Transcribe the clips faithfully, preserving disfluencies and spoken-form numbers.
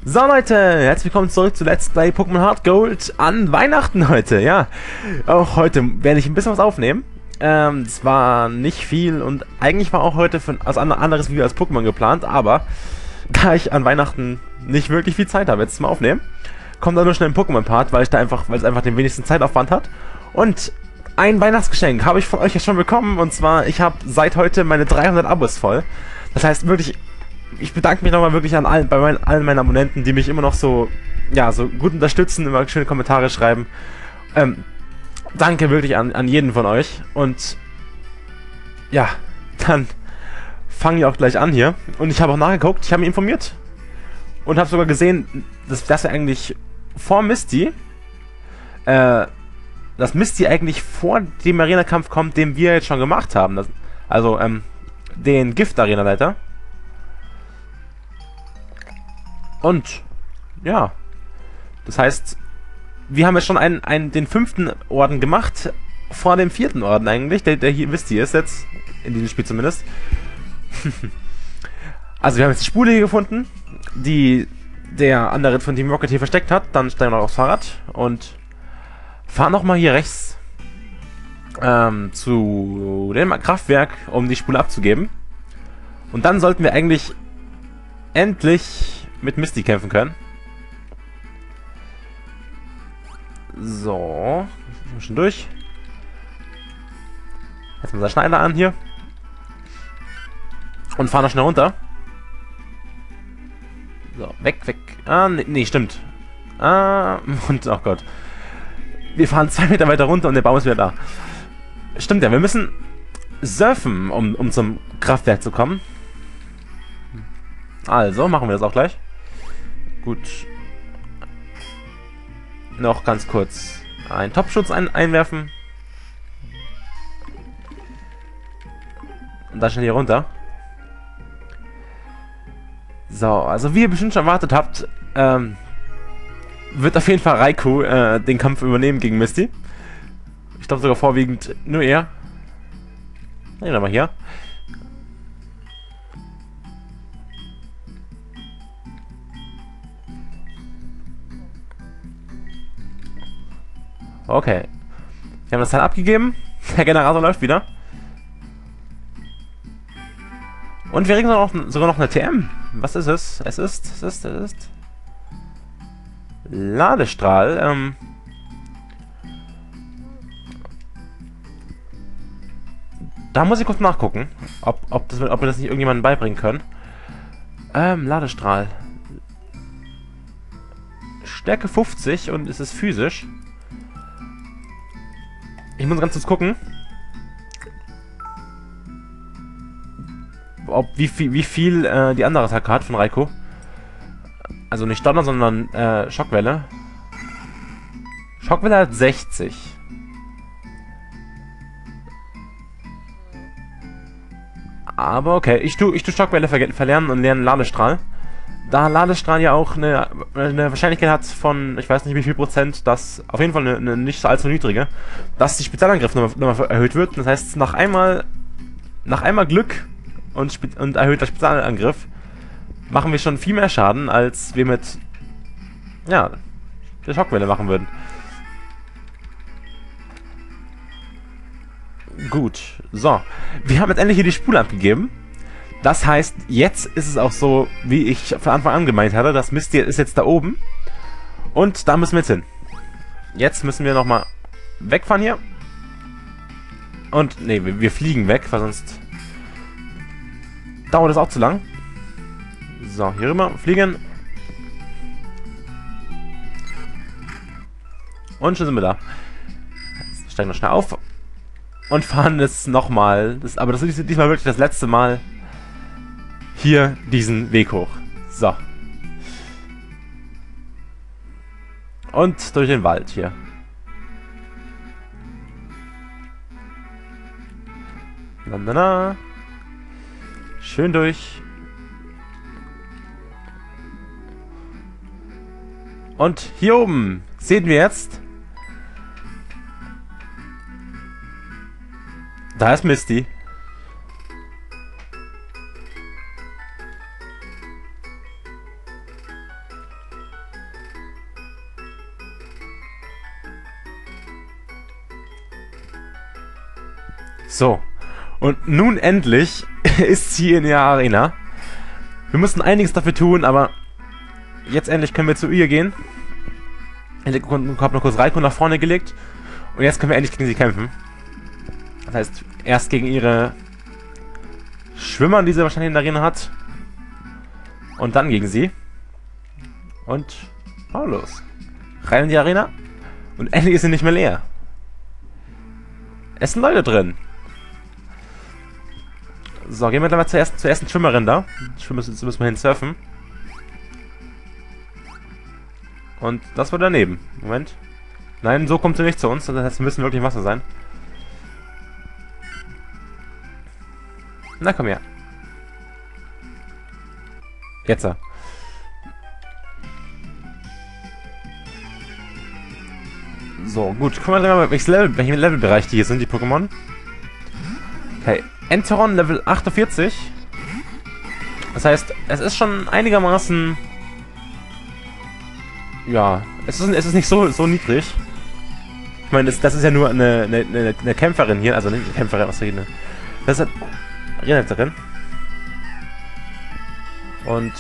So Leute, herzlich willkommen zurück zu Let's Play Pokémon Heart Gold an Weihnachten heute, ja. Auch heute werde ich ein bisschen was aufnehmen. Ähm, es war nicht viel und eigentlich war auch heute für ein also anderes Video als Pokémon geplant, aber da ich an Weihnachten nicht wirklich viel Zeit habe, jetzt mal aufnehmen, kommt da nur schnell ein Pokémon-Part, weil ich da einfach, weil es einfach den wenigsten Zeitaufwand hat. Und ein Weihnachtsgeschenk habe ich von euch ja schon bekommen, und zwar, ich habe seit heute meine dreihundert Abos voll. Das heißt wirklich, ich bedanke mich nochmal wirklich an allen, bei meinen, allen meinen Abonnenten, die mich immer noch so, ja, so gut unterstützen, immer schöne Kommentare schreiben. Ähm, danke wirklich an, an jeden von euch. Und ja, dann fangen wir auch gleich an hier. Und ich habe auch nachgeguckt, ich habe mich informiert und habe sogar gesehen, dass, dass wir eigentlich vor Misty, äh, dass Misty eigentlich vor dem Arena-Kampf kommt, den wir jetzt schon gemacht haben. Das, also, ähm, den Gift-Arena-Leiter. Und, ja, das heißt, wir haben jetzt schon einen, einen, den fünften Orden gemacht, vor dem vierten Orden eigentlich, der, der hier, wisst ihr, ist jetzt, in diesem Spiel zumindest. Also wir haben jetzt die Spule hier gefunden, die der andere von Team Rocket hier versteckt hat. Dann steigen wir noch aufs Fahrrad und fahren nochmal hier rechts ähm, zu dem Kraftwerk, um die Spule abzugeben. Und dann sollten wir eigentlich endlich mit Misty kämpfen können. So, schon durch. Jetzt mal der Schneider an hier. Und fahren noch schnell runter. So, weg, weg. Ah, nee, nee stimmt. Ah, und, oh Gott. Wir fahren zwei Meter weiter runter und der Baum ist wieder da. Stimmt ja, wir müssen surfen, um, um zum Kraftwerk zu kommen. Also, machen wir das auch gleich. Gut. Noch ganz kurz einen Topschutz ein einwerfen. Und dann schnell hier runter. So, also wie ihr bestimmt schon erwartet habt, ähm, wird auf jeden Fall Raikou äh, den Kampf übernehmen gegen Misty. Ich glaube sogar vorwiegend nur er. Nehmen wir mal hier. Okay. Wir haben das Teil abgegeben. Der Generator läuft wieder. Und wir kriegen sogar noch, sogar noch eine T M. Was ist es? Es ist, es ist, es ist... Ladestrahl. Ähm... Da muss ich kurz nachgucken, ob, ob, das, ob wir das nicht irgendjemandem beibringen können. Ähm, Ladestrahl. Stärke fünfzig und es ist physisch. Ich muss ganz kurz gucken, ob wie viel, wie viel äh, die andere Attacke hat von Raikou. Also nicht Donner, sondern äh, Schockwelle. Schockwelle hat sechzig. Aber okay, ich tu, ich tu Schockwelle ver verlernen und lerne Ladestrahl. Da Ladestrahl ja auch eine, eine Wahrscheinlichkeit hat von, ich weiß nicht wie viel Prozent, dass, auf jeden Fall eine, eine nicht so allzu niedrige, dass die Spezialangriff nochmal noch mal erhöht wird. Das heißt, nach einmal, nach einmal Glück und, und erhöhter Spezialangriff machen wir schon viel mehr Schaden, als wir mit, ja, der Schockwelle machen würden. Gut, so. Wir haben jetzt endlich hier die Spule abgegeben. Das heißt, jetzt ist es auch so, wie ich von Anfang an gemeint hatte, das Misty ist jetzt da oben. Und da müssen wir jetzt hin. Jetzt müssen wir nochmal wegfahren hier. Und, nee, wir, wir fliegen weg, weil sonst dauert das auch zu lang. So, hier rüber, fliegen. Und schon sind wir da. Jetzt steigen wir schnell auf. Und fahren jetzt nochmal. Aber das ist diesmal wirklich das letzte Mal hier diesen Weg hoch. So. Und durch den Wald hier. Na, na, na. Schön durch. Und hier oben sehen wir jetzt, da ist Misty. So. Und nun endlich ist sie in ihrer Arena. Wir mussten einiges dafür tun, aber jetzt endlich können wir zu ihr gehen. Ich habe noch kurz Raikou nach vorne gelegt. Und jetzt können wir endlich gegen sie kämpfen. Das heißt, erst gegen ihre Schwimmer, die sie wahrscheinlich in der Arena hat. Und dann gegen sie. Und hau los. Rein in die Arena. Und endlich ist sie nicht mehr leer. Es sind Leute drin. So, gehen wir dann mal zur ersten, zur ersten Schwimmerin da. Schwimmen müssen, müssen wir hin surfen. Und das war daneben. Moment. Nein, so kommt sie nicht zu uns. Das heißt, wir müssen wirklich im Wasser sein. Na, komm her. Jetzt. So, gut. Gucken wir mal, welches Level, welchen Levelbereich die hier sind, die Pokémon. Okay. Enteron Level achtundvierzig. Das heißt, es ist schon einigermaßen... Ja, es ist, es ist nicht so, so niedrig. Ich meine, das, das ist ja nur eine, eine, eine, eine Kämpferin hier. Also nicht eine Kämpferin, was eine... Das ist eine Arenaleiterin. Und...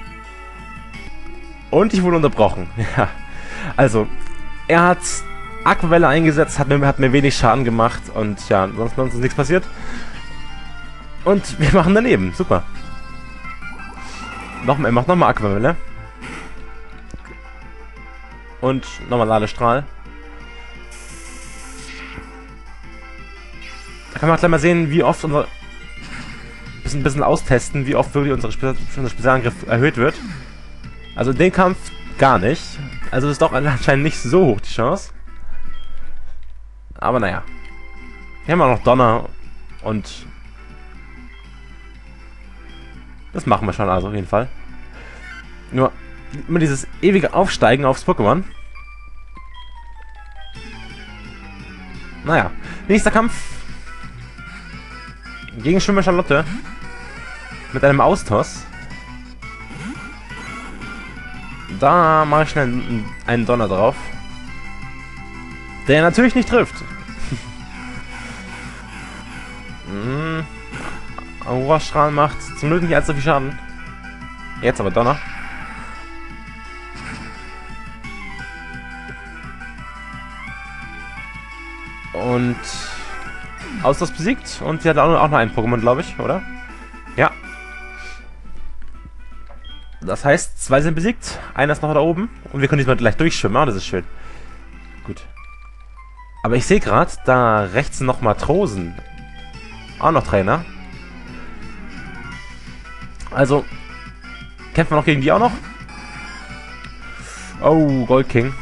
Und ich wurde unterbrochen. Ja. Also, er hat Aquavelle eingesetzt, hat mir, hat mir wenig Schaden gemacht. Und ja, sonst, sonst ist nichts passiert. Und wir machen daneben. Super. Noch, er macht nochmal Aquavelle. Und nochmal Ladestrahl. Da kann man gleich mal sehen, wie oft unser... Bisschen, bisschen austesten, wie oft wirklich unsere Spe unser Spezialangriff erhöht wird. Also den Kampf gar nicht. Also ist doch anscheinend nicht so hoch die Chance. Aber naja. Wir haben auch noch Donner und... Das machen wir schon also auf jeden Fall. Nur immer dieses ewige Aufsteigen aufs Pokémon. Naja. Nächster Kampf. Gegen Schwimmer Charlotte. Mit einem Austoss. Da mache ich schnell einen Donner drauf. Der natürlich nicht trifft. mhm. Aura-Strahl macht zum Glück nicht allzu viel Schaden. Jetzt aber Donner. Und Austoss besiegt. Und sie hat auch noch einen Pokémon, glaube ich, oder? Ja. Das heißt, zwei sind besiegt. Einer ist noch da oben. Und wir können diesmal gleich durchschwimmen. Oh, das ist schön. Gut. Aber ich sehe gerade, da rechts sind noch Matrosen. Auch noch Trainer. Also, kämpfen wir noch gegen die auch noch? Oh, Gold King.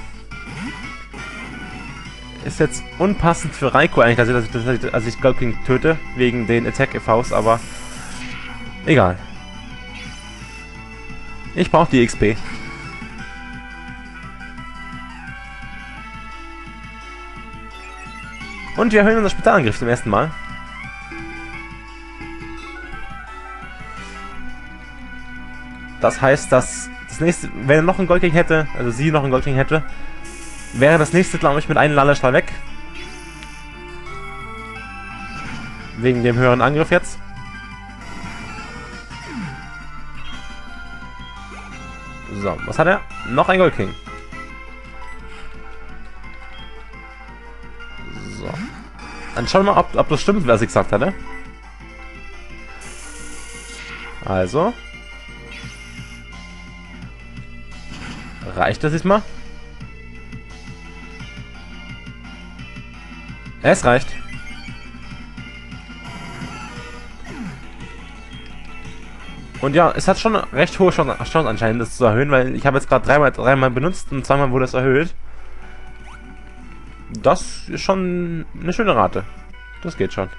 Ist jetzt unpassend für Raikou eigentlich, dass ich, dass ich, dass ich Gold King töte, wegen den Attack Vs, aber egal. Ich brauche die X P. Und wir erhöhen unser Spezialangriff zum ersten Mal. Das heißt, dass das nächste, wenn er noch einen Gold King hätte, also sie noch einen Gold King hätte, wäre das nächste, glaube ich, mit einem Ladestrahl weg. Wegen dem höheren Angriff jetzt. So, was hat er? Noch ein Gold King. So. Dann schauen wir mal, ob, ob das stimmt, was ich gesagt hatte. Also. Reicht das diesmal? Es reicht. Und ja, es hat schon recht hohe Chance anscheinend, das zu erhöhen, weil ich habe jetzt gerade dreimal, dreimal benutzt und zweimal wurde es erhöht. Das ist schon eine schöne Rate. Das geht schon.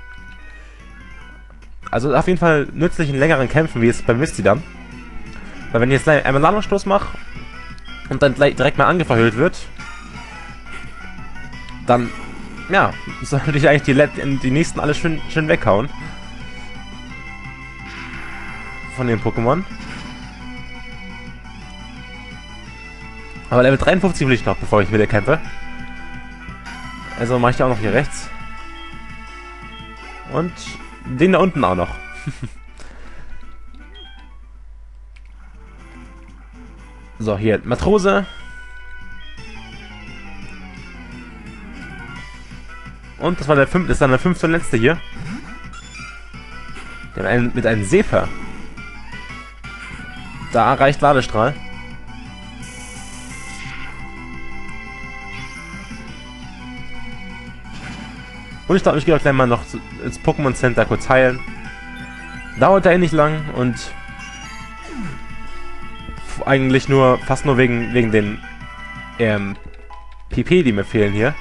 Also auf jeden Fall nützlich in längeren Kämpfen, wie es bei Misty dann. Weil wenn ich jetzt einmal Landungsstoß mache und dann gleich direkt mal Angriff erhöht wird, dann, ja, sollte ich eigentlich die, Let die nächsten alle schön, schön weghauen. Von den Pokémon. Aber Level dreiundfünfzig will ich noch, bevor ich wieder kämpfe. Also mache ich auch noch hier rechts. Und den da unten auch noch. So, hier, Matrose. Und das war der fünfte, das ist dann der fünfte und letzte hier. Der mit einem, mit einem Seeper. Da reicht Ladestrahl. Und ich glaube, ich gehe auch gleich mal noch ins Pokémon Center kurz heilen. Dauert da eh nicht lang und eigentlich nur, fast nur wegen, wegen den ähm, P P, die mir fehlen hier.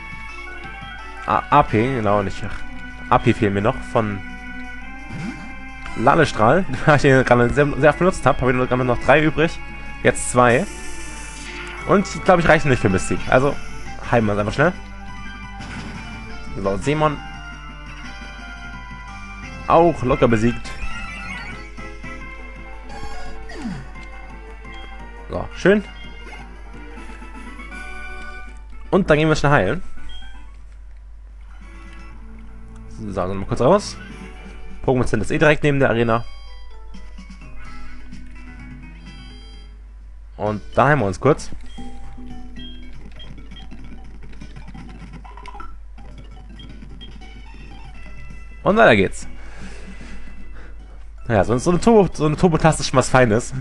A AP, genau, nicht. A P fehlen mir noch von Ladestrahl, da ich den gerade sehr, sehr oft benutzt habe. Habe ich gerade noch drei übrig. Jetzt zwei. Und ich glaube, ich reiche nicht für Misty. Also heilen wir es einfach schnell. So, Seemon auch locker besiegt. So, schön. Und dann gehen wir schnell heilen. So, dann mal kurz raus. Pokémon Center ist eh direkt neben der Arena. Und da heilen wir uns kurz. Und weiter geht's. Naja, so, so eine Turbo, so eine Turbo-Taste ist schon was Feines.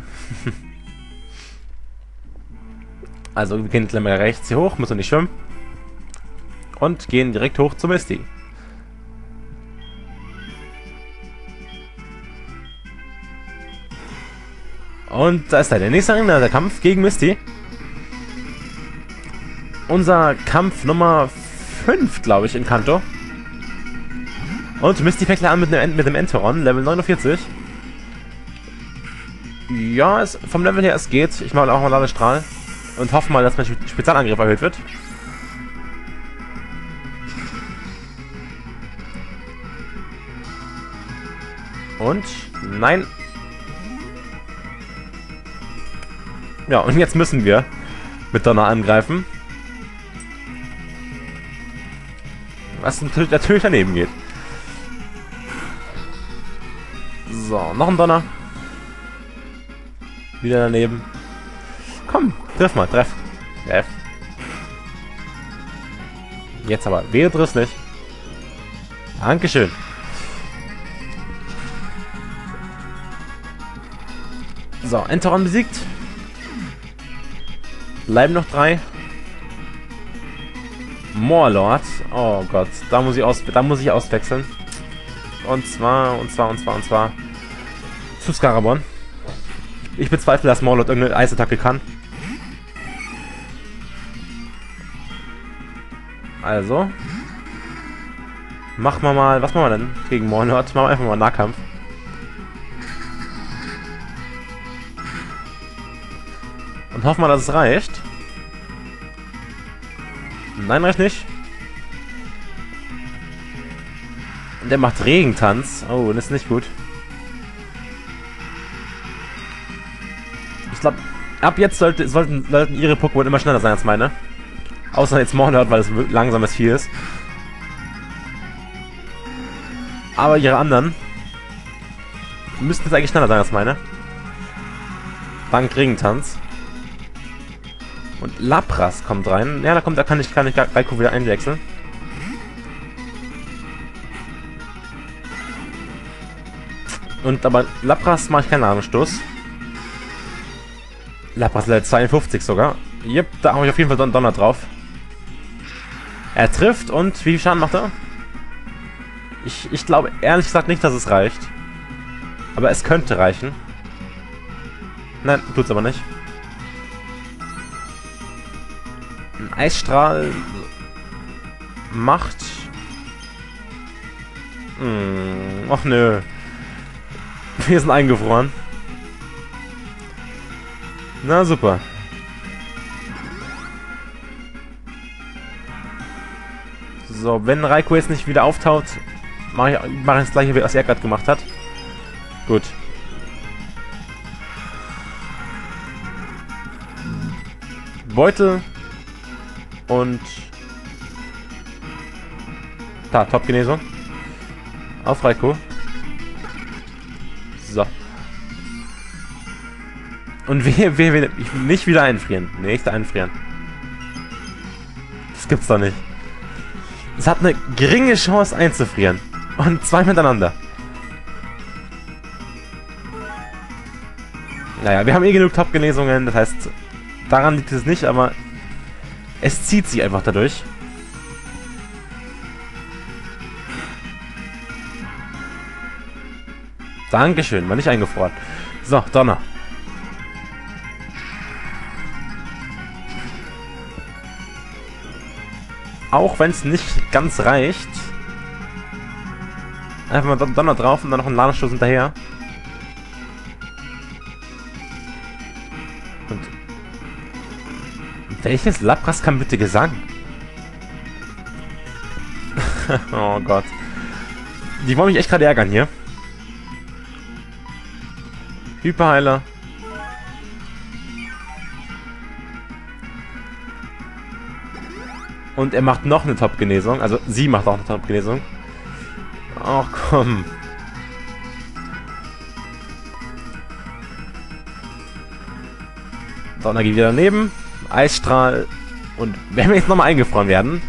Also wir gehen gleich mal rechts hier hoch, müssen nicht schwimmen. Und gehen direkt hoch zu Misty. Und da ist er, der nächste Arena, der Kampf gegen Misty. Unser Kampf Nummer fünf, glaube ich, in Kanto. Und Misty fängt an mit dem, mit dem Enteron, Level neunundvierzig. Ja, es, vom Level her, es geht. Ich mache auch mal Ladestrahl. Und hoffe mal, dass mein Spezialangriff erhöht wird. Und, nein. Ja, und jetzt müssen wir mit Donner angreifen. Was natürlich, natürlich daneben geht. So, noch ein Donner. Wieder daneben. Komm, triff mal, treff. Treff. Jetzt aber, wehe triffst nicht. Dankeschön. So, Enteron besiegt. Bleiben noch drei. Morlord. Oh Gott, da muss ich aus, da muss ich auswechseln. Und zwar, und zwar, und zwar, und zwar zu Scarabon. Ich bezweifle, dass Morlord irgendeine Eisattacke kann. Also. Machen wir mal, was machen wir denn gegen Morlord? Machen wir einfach mal Nahkampf. Und hoffen wir, dass es reicht. Nein, reicht nicht. Der macht Regentanz. Oh, das ist nicht gut. Ich glaube, ab jetzt sollte, sollten, sollten ihre Pokémon immer schneller sein als meine. Außer jetzt Morlord, weil es langsames Vieh ist. Aber ihre anderen müssten jetzt eigentlich schneller sein als meine. Dank Regentanz. Und Lapras kommt rein. Ja, da kommt, da kann ich, kann ich Raikou wieder einwechseln. Und aber Lapras mache ich keinen Armstoß. Lapras Level zweiundfünfzig sogar. Jep, da habe ich auf jeden Fall Don Donner drauf. Er trifft und wie viel Schaden macht er? Ich, ich glaube ehrlich gesagt nicht, dass es reicht. Aber es könnte reichen. Nein, tut's aber nicht. Ein Eisstrahl macht... Hm, ach nö. Wir sind eingefroren. Na super. So, wenn Raikou jetzt nicht wieder auftaucht, mache ich, mach ich das gleiche, was er gerade gemacht hat. Gut. Beutel. Und... Da, Top-Genesung. Auf Raikou. So. Und wir, wir, wir nicht wieder einfrieren. Nicht einfrieren. Das gibt's doch nicht. Es hat eine geringe Chance einzufrieren. Und zwei miteinander. Naja, wir haben eh genug Top-Genesungen. Das heißt, daran liegt es nicht, aber es zieht sich einfach dadurch. Dankeschön, war nicht eingefroren. So, Donner. Auch wenn es nicht ganz reicht. Einfach mal Donner drauf und dann noch einen Ladestoß hinterher. Und welches Lapras kann bitte Gesang? Oh Gott. Die wollen mich echt gerade ärgern hier. Hyperheiler. Und er macht noch eine Top-Genesung. Also sie macht auch eine Top-Genesung. Ach komm. Donner geht wieder daneben. Eisstrahl. Und wenn wir jetzt nochmal eingefroren werden.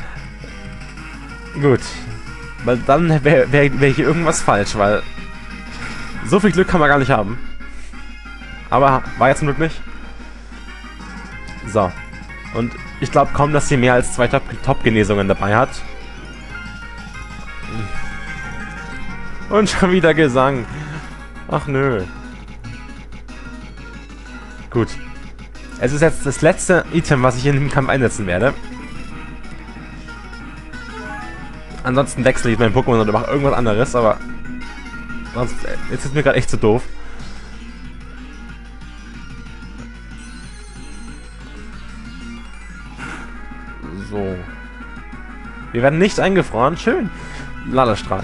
Gut. Weil dann wäre wär, wär hier irgendwas falsch, weil so viel Glück kann man gar nicht haben. Aber war jetzt zum Glück nicht. So. Und ich glaube kaum, dass sie mehr als zwei Top-Genesungen dabei hat. Und schon wieder Gesang. Ach nö. Gut. Es ist jetzt das letzte Item, was ich in dem Kampf einsetzen werde. Ansonsten wechsle ich mein Pokémon oder mache irgendwas anderes, aber sonst, jetzt ist mir gerade echt zu doof. So. Wir werden nicht eingefroren. Schön. Ladestrahl.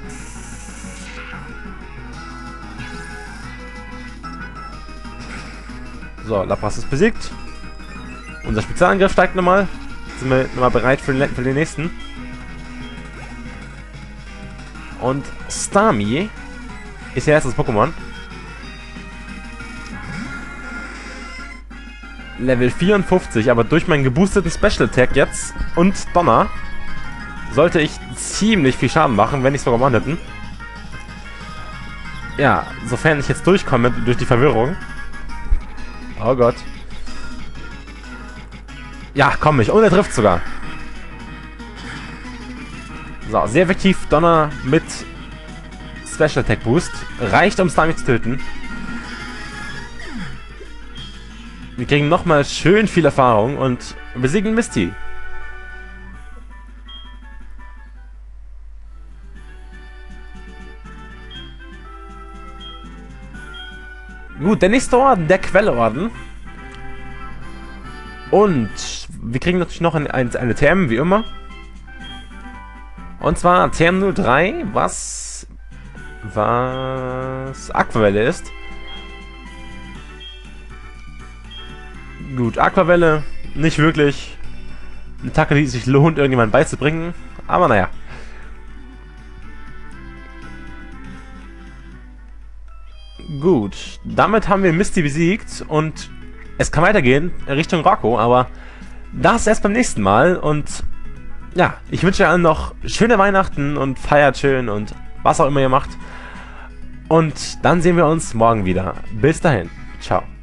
So, Lapras ist besiegt. Unser Spezialangriff steigt nochmal. Sind wir nochmal bereit für den, für den nächsten. Und Starmie ist ja erst das Pokémon. Level vierundfünfzig, aber durch meinen geboosteten Special Attack jetzt und Donner sollte ich ziemlich viel Schaden machen, wenn ich es sogar mal hätten. Ja, sofern ich jetzt durchkomme durch die Verwirrung. Oh Gott. Ja, komm ich. Und er trifft sogar. So, sehr effektiv Donner mit Special Attack Boost. Reicht, um Starmie zu töten. Wir kriegen nochmal schön viel Erfahrung und besiegen Misty. Gut, der nächste Orden, der Quelleorden. Und wir kriegen natürlich noch eine, eine T M, wie immer. Und zwar T M null drei, was, was Aquavelle ist. Gut, Aquavelle, nicht wirklich eine Attacke, die sich lohnt, irgendjemand beizubringen. Aber naja. Gut, damit haben wir Misty besiegt und es kann weitergehen Richtung Rocco, aber das erst beim nächsten Mal. Und ja, ich wünsche allen noch schöne Weihnachten und feiert schön und was auch immer ihr macht. Und dann sehen wir uns morgen wieder. Bis dahin. Ciao.